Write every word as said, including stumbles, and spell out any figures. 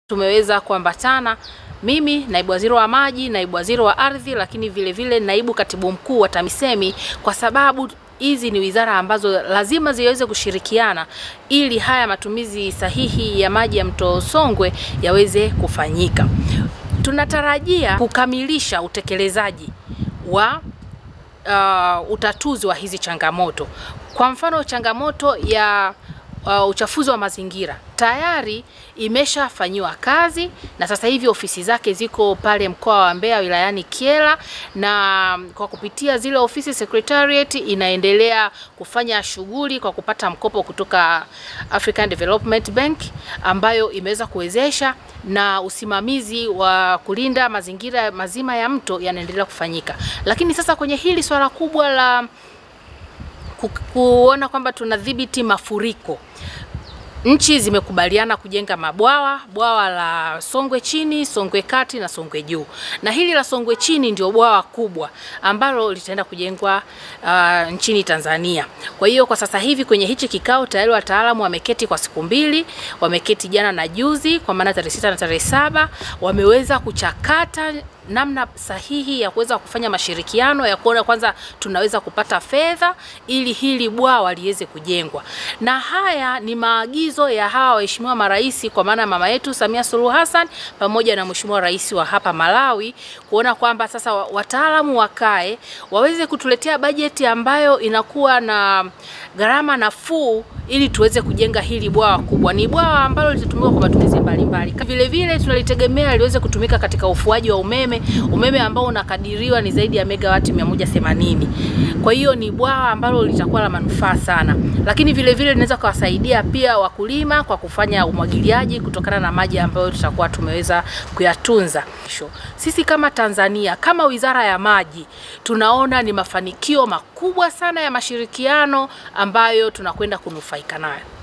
Tumeweza kuambatana mimi naibu waziri wa maji, naibu waziri wa ardhi, lakini vile vile naibu katibu mkuu wa TAMISEMI, kwa sababu hizi ni wizara ambazo lazima ziweze kushirikiana ili haya matumizi sahihi ya maji ya mto Songwe yaweze kufanyika. Tunatarajia kukamilisha utekelezaji wa uh, utatuzi wa hizi changamoto. Kwa mfano, changamoto ya Uh, uchafuzi wa mazingira tayari imeshafanywa kazi na sasa hivi ofisi zake ziko pale mkoa wa Mbeya wilayani Kyela, na kwa kupitia zile ofisi secretariat inaendelea kufanya shughuli kwa kupata mkopo kutoka African Development Bank ambayo imeweza kuwezesha, na usimamizi wa kulinda mazingira mazima ya mto yanaendelea kufanyika. Lakini sasa kwenye hili swala kubwa la ku, kuona kwamba tunadhibiti mafuriko, nchi zimekubaliana kujenga mabwawa, bwawa la Songwe chini, Songwe kati na Songwe juu. Na hili la Songwe chini ndio bwawa kubwa ambalo litaenda kujengwa uh, nchini Tanzania. Kwa hiyo kwa sasa hivi kwenye hichi kikao tayari wataalamu wameketi kwa siku mbili, wameketi jana na juzi, kwa maana tarehe sita na tarehe saba, wameweza kuchakata namna sahihi ya kuweza kufanya mashirikiano ya kuona kwanza tunaweza kupata fedha ili hili bwawa liweze kujengwa. Na haya ni maagizo ya hawa waheshimiwa marais, kwa maana mama yetu Samia Suluhu Hassan pamoja na mheshimiwa rais wa hapa Malawi, kuona kwamba sasa wataalamu wakae waweze kutuletea bajeti ambayo inakuwa na gharama nafuu ili tuweze kujenga hili bwawa kubwa. Ni bwawa ambalo litatumika kwa matumizi mbalimbali. Vile vile tunalitegemea liweze kutumika katika ufuaji wa umeme, umeme ambao unakadiriwa ni zaidi ya megawati mia moja themanini. Kwa hiyo ni bwawa ambalo litakuwa la manufaa sana. Lakini vile vile linaweza kuwasaidia pia wakulima kwa kufanya umwagiliaji kutokana na maji ambayo tutakuwa tumeweza kuyatunza. Sisi kama Tanzania, kama Wizara ya Maji, tunaona ni mafanikio makubwa sana ya mashirikiano ambayo tunakwenda kunufaika nayo.